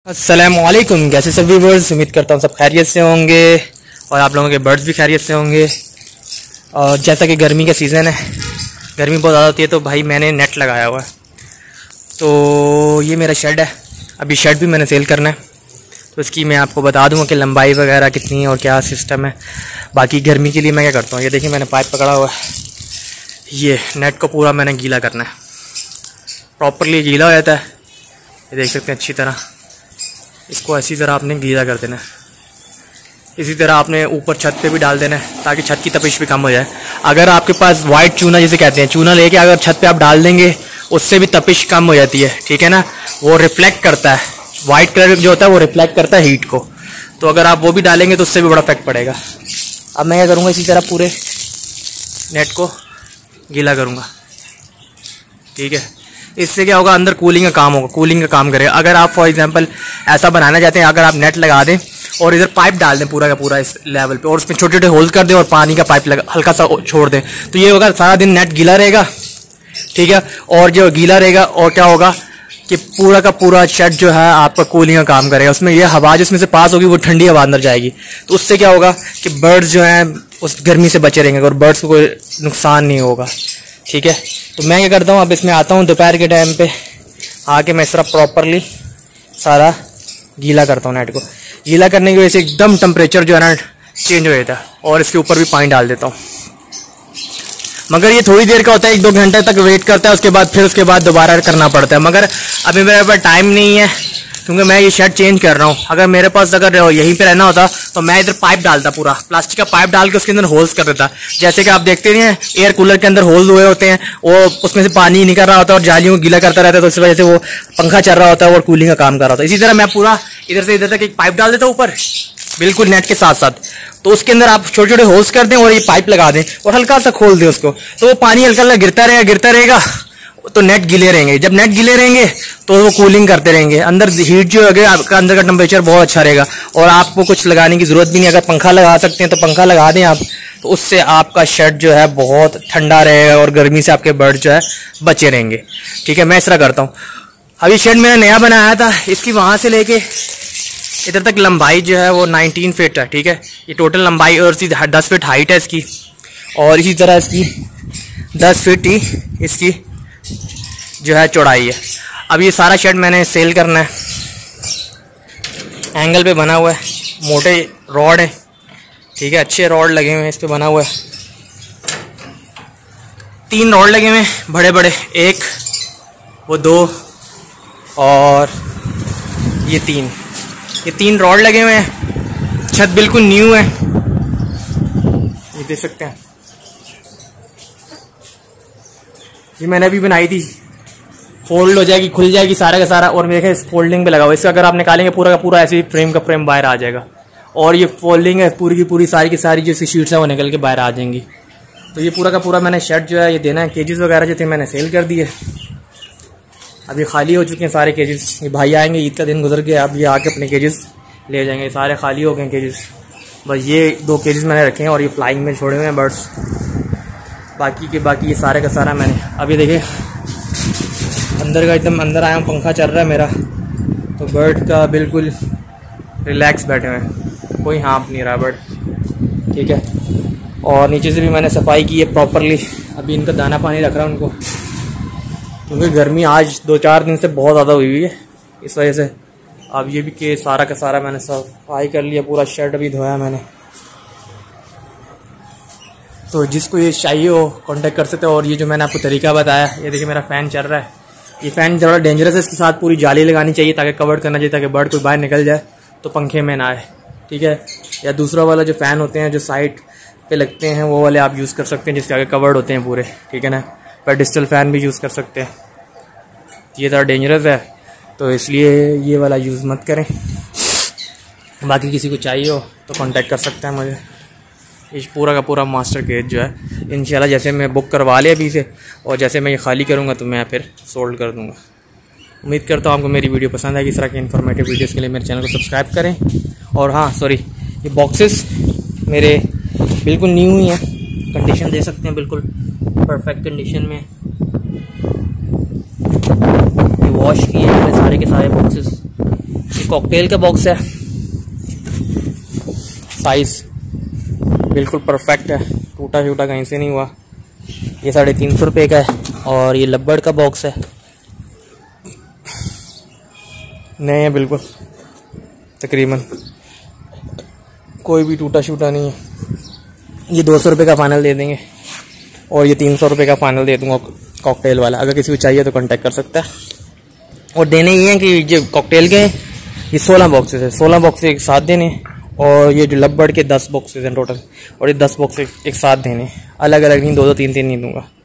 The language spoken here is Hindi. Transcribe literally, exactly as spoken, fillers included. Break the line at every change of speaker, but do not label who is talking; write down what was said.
अस्सलामुअलैकुम, कैसे सभी व्यूअर्स। उम्मीद करता हूँ सब खैरियत से होंगे और आप लोगों के बर्ड्स भी खैरियत से होंगे। और जैसा कि गर्मी का सीज़न है, गर्मी बहुत ज़्यादा होती है, तो भाई मैंने नेट लगाया हुआ है। तो ये मेरा शेड है, अभी शेड भी मैंने सेल करना है, तो इसकी मैं आपको बता दूँगा कि लंबाई वगैरह कितनी है और क्या सिस्टम है। बाकी गर्मी के लिए मैं क्या करता हूँ, ये देखिए मैंने पाइप पकड़ा हुआ है, ये नेट को पूरा मैंने गीला करना है, प्रॉपरली गीला हो जाता है। ये देख सकते हैं अच्छी तरह, इसको ऐसी तरह आपने गीला कर देना है। इसी तरह आपने ऊपर छत पे भी डाल देना है ताकि छत की तपिश भी कम हो जाए। अगर आपके पास वाइट चूना जिसे कहते हैं, चूना लेके अगर छत पे आप डाल देंगे, उससे भी तपिश कम हो जाती है, ठीक है ना। वो रिफ्लेक्ट करता है, वाइट कलर जो होता है वो रिफ्लेक्ट करता है हीट को, तो अगर आप वो भी डालेंगे तो उससे भी बड़ा इफेक्ट पड़ेगा। अब मैं क्या करूँगा, इसी तरह पूरे नेट को गीला करूँगा, ठीक है। इससे क्या होगा, अंदर कूलिंग का काम होगा, कूलिंग का काम करेगा। अगर आप फॉर एग्जांपल ऐसा बनाना चाहते हैं, अगर आप नेट लगा दें और इधर पाइप डाल दें पूरा का पूरा इस लेवल पे, और उसमें छोटे छोटे होल कर दें और पानी का पाइप लगा हल्का सा छोड़ दें, तो ये होगा सारा दिन नेट गीला रहेगा, ठीक है। और जो गीला रहेगा, और क्या होगा कि पूरा का पूरा शेड जो है आपका कूलिंग का काम करेगा। उसमें ये हवा जिसमें से पास होगी वो ठंडी हवा अंदर जाएगी, तो उससे क्या होगा कि बर्ड्स जो हैं उस गर्मी से बचे रहेंगे और बर्ड्स को कोई नुकसान नहीं होगा, ठीक है। तो मैं क्या करता हूँ, अब इसमें आता हूँ दोपहर के टाइम पे आके मैं इस तरह प्रॉपरली सारा गीला करता हूँ। नेट को गीला करने की वजह से एकदम टेम्परेचर जो है ना चेंज हो जाता है, और इसके ऊपर भी पानी डाल देता हूँ। मगर ये थोड़ी देर का होता है, एक दो घंटे तक वेट करता है, उसके बाद फिर उसके बाद दोबारा करना पड़ता है। मगर अभी मेरे पास टाइम नहीं है क्योंकि मैं ये शेड चेंज कर रहा हूँ। अगर मेरे पास अगर यहीं पे रहना होता तो मैं इधर पाइप डालता, पूरा प्लास्टिक का पाइप डाल के उसके अंदर होल्स कर देता। जैसे कि आप देखते नहीं हैं एयर कूलर के अंदर होल्स हुए होते हैं, वो उसमें से पानी निकल रहा होता है और जालियों को गीला करता रहता है, तो इस वजह से वो पंखा चल रहा होता है और कूलिंग का काम कर रहा होता है। इसी तरह मैं पूरा इधर से इधर तक एक पाइप डाल देता हूँ ऊपर, बिल्कुल नेट के साथ साथ, तो उसके अंदर आप छोटे छोटे होल्स कर दें और ये पाइप लगा दें और हल्का सा खोल दें उसको, तो वो पानी हल्का हल्का गिरता रहेगा गिरता रहेगा तो नेट गीले रहेंगे। जब नेट गीले रहेंगे तो वो कूलिंग करते रहेंगे, अंदर हीट जो है आपका अंदर का टेम्परेचर बहुत अच्छा रहेगा, और आपको कुछ लगाने की जरूरत भी नहीं। अगर पंखा लगा सकते हैं तो पंखा लगा दें आप, तो उससे आपका शेड जो है बहुत ठंडा रहेगा और गर्मी से आपके बर्ड जो है बचे रहेंगे, ठीक है। मैं इस तरह करता हूँ। अभी शेड मैंने नया बनाया था, इसकी वहाँ से लेके इधर तक लंबाई जो है वो नाइनटीन फीट है, ठीक है। ये टोटल लंबाई और इसकी दस फीट हाइट है इसकी, और इसी तरह इसकी दस फीट ही इसकी जो है चौड़ाई है। अब ये सारा शेड मैंने सेल करना है, एंगल पे बना हुआ है, मोटे रॉड है, ठीक है, अच्छे रॉड लगे हुए हैं इस पे बना हुआ है। तीन रॉड लगे हुए हैं बड़े बड़े, एक वो दो और ये तीन, ये तीन रॉड लगे हुए हैं। छत बिल्कुल न्यू है, ये देख सकते हैं, ये मैंने अभी बनाई थी, फोल्ड हो जाएगी, खुल जाएगी सारा का सारा, और मेरे इस फोल्डिंग पे लगा हुआ है। इसका अगर आप निकालेंगे पूरा का पूरा ऐसे ही फ्रेम का फ्रेम बाहर आ जाएगा, और ये फोल्डिंग है पूरी की पूरी, सारी की सारी जो इसकी शीट्स है वो निकल के बाहर आ जाएंगी। तो ये पूरा का पूरा मैंने शेड जो है ये देना है। केजेस वगैरह जो थे मैंने सेल कर दिए, अभी खाली हो चुके हैं सारे केजेस। ये भाई आएंगे, ईद का दिन गुजर गया, अब ये आके अपने केजेस ले जाएंगे, सारे खाली हो गए केजेस। बस ये दो केजेस मैंने रखे हैं और ये फ्लाइंग में छोड़े हुए हैं बर्ड्स, बाकी के बाकी ये सारे का सारा मैंने। अभी देखिए अंदर का एकदम अंदर आया हूँ, पंखा चल रहा है मेरा, तो बर्ड का बिल्कुल रिलैक्स बैठे हुए हैं, कोई हाँफ नहीं रहा बर्ड, ठीक है। और नीचे से भी मैंने सफाई की है प्रॉपरली। अभी इनका दाना पानी रख रहा हूँ उनको, क्योंकि गर्मी आज दो चार दिन से बहुत ज़्यादा हुई हुई है, इस वजह से। अब ये भी कि सारा का सारा मैंने सफाई कर लिया, पूरा शर्ट भी धोया मैंने। तो जिसको ये चाहिए हो कांटेक्ट कर सकते हो। और ये जो मैंने आपको तरीका बताया, ये देखिए मेरा फ़ैन चल रहा है, ये फ़ैन ज़रा डेंजरस है, इसके साथ पूरी जाली लगानी चाहिए ताकि कवर करना चाहिए, ताकि बर्ड कोई बाहर निकल जाए तो पंखे में ना आए, ठीक है। या दूसरा वाला जो फ़ैन होते हैं जो साइड पे लगते हैं वो वाले आप यूज़ कर सकते हैं, जिसके आगे कवर्ड होते हैं पूरे, ठीक है ना। पेडिस्टल फ़ैन भी यूज़ कर सकते हैं, ये ज़रा डेंजरस है तो इसलिए ये वाला यूज़ मत करें। बाकी किसी को चाहिए हो तो कांटेक्ट कर सकते हैं मुझे। इस पूरा का पूरा मास्टर केज जो है इंशाल्लाह जैसे मैं बुक करवा लिया अभी से, और जैसे मैं ये खाली करूँगा तो मैं फिर सोल्ड कर दूँगा। उम्मीद करता हूँ आपको मेरी वीडियो पसंद आएगी। इस तरह की इन्फॉर्मेटिव वीडियोज़ के लिए मेरे चैनल को सब्सक्राइब करें। और हाँ सॉरी, ये बॉक्सेस मेरे बिल्कुल न्यू ही हैं, कंडीशन दे सकते हैं बिल्कुल परफेक्ट कंडीशन में। ये वॉश किए मैंने सारे के सारे बॉक्सेस, कॉकटेल का बॉक्स है, साइज बिल्कुल परफेक्ट है, टूटा शूटा कहीं से नहीं हुआ। ये साढ़े तीन सौ रुपये का है। और ये लब्बड़ का बॉक्स है, नए हैं बिल्कुल, तकरीबन कोई भी टूटा शूटा नहीं है। ये दो सौ रुपये का फाइनल दे देंगे और ये तीन सौ रुपये का फाइनल दे दूंगा कॉकटेल वाला। अगर किसी को चाहिए तो कांटेक्ट कर सकता है। और देने ये हैं कि ये कॉकटेल के ये सोलह बॉक्सेस है, सोलह बॉक्स एक साथ देने, और ये जो लब्बड़ के दस बॉक्सेस हैं टोटल, और ये दस बॉक्स एक साथ देने, अलग अलग नहीं, दो दो तीन तीन नहीं दूंगा।